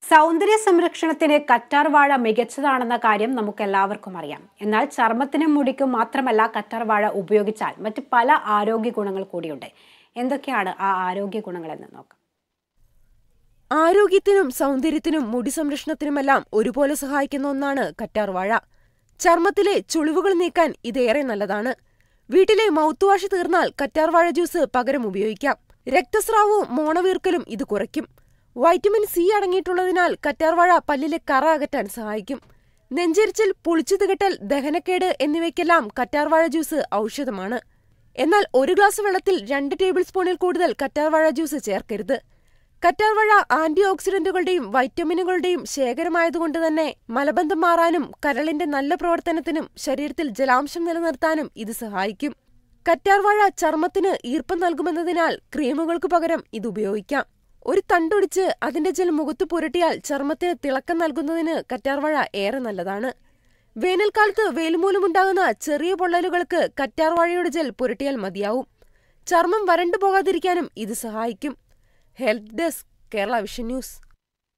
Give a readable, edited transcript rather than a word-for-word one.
സൗന്ദര്യ സംരക്ഷണത്തിന് കറ്റാർ വാഴ മികച്ചതാണെന്ന കാര്യം നമുക്കെല്ലാവർക്കും അറിയാം. എന്നാൽ ചർമ്മത്തിനും മുടിക്കും മാത്രമല്ല കറ്റാർ വാഴ ഉപയോഗിച്ചാൽ മറ്റ് പല ആരോഗ്യ ഗുണങ്ങൾ കൂടിയുണ്ട്. എന്തൊക്കെയാണ് ആ ആരോഗ്യ ഗുണങ്ങളെന്ന് നോക്കാം. ആരോഗ്യത്തിനും സൗന്ദര്യത്തിനും മുടി സംരക്ഷണത്തിനുമെല്ലാം ഒരുപോലെ സഹായിക്കുന്ന ഒന്നാണ് കറ്റാർ വാഴ. ചർമ്മത്തിലെ ചുളിവുകൾ നീക്കാൻ ഇതേറെ നല്ലതാണ്. വീട്ടിലെ മൗത്ത് വാഷ് തീർന്നാൽ കറ്റാർ വാഴ ജ്യൂസ് പകരം ഉപയോഗിക്കാം. രക്തസ്രാവവും മോണവീർക്കലും ഇത് കുറയ്ക്കും. വൈറ്റമിൻ സി അടങ്ങിയിട്ടുള്ളതിനാൽ കറ്റാർവാഴ പല്ലിലെ കറ അകറ്റാൻ സഹായിക്കും. നെഞ്ചെരിച്ചിൽ, പുളിച്ചു തികട്ടൽ, ദഹനക്കേട് എന്നിവയ്ക്കെല്ലാം കറ്റാർവാഴ ജ്യൂസ് ഔഷധമാണ്. എന്നാൽ 1 ഗ്ലാസ് വെള്ളത്തിൽ 2 ടേബിൾ സ്പൂണിൽ കൂടുതൽ കറ്റാർവാഴ ജ്യൂസ് ചേർക്കരുത്. കറ്റാർവാഴ ആന്റി ഓക്സിഡന്റുകളുടെയും വൈറ്റമിനുകളുടെയും ശേഖരമായതുകൊണ്ട് തന്നെ മലബന്ധം മാറാനും കരളിന്റെ നല്ല പ്രവർത്തനത്തിനും ശരീരത്തിൽ ജലാംശം നിലനിർത്താനും ഇത് സഹായിക്കും. കറ്റാർവാഴ ചർമ്മത്തിന് ഈർപ്പം നൽകുമെന്നതിനാൽ ക്രീമുകൾക്ക് പകരം ഇത് ഉപയോഗിക്കാം. ഒരു തണ്ടൊടിച്ച് അതിന്റെ ജെൽ മുഖത്ത് പുരട്ടിയാൽ ചർമ്മത്തിന് തിളക്കം നൽകുന്നതിന് കറ്റാർവാഴ ഏറെ നല്ലതാണ്. വേനൽക്കാലത്ത് വെയിൽമൂലമുണ്ടാകുന്ന ചെറിയ പൊള്ളലുകൾക്ക് കറ്റാർവാഴയുടെ ജെൽ പുരട്ടിയാൽ മതിയാവും. ചർമ്മം വരണ്ടു പോകാതിരിക്കാനും ഇത് സഹായിക്കും. Health desk, Kerala vision news.